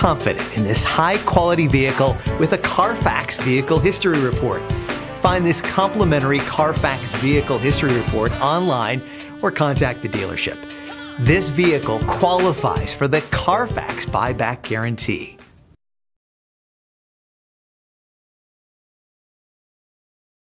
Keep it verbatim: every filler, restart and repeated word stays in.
confident in this high-quality vehicle with a Carfax Vehicle History Report. Find this complimentary Carfax Vehicle History Report online or contact the dealership. This vehicle qualifies for the Carfax Buyback Guarantee.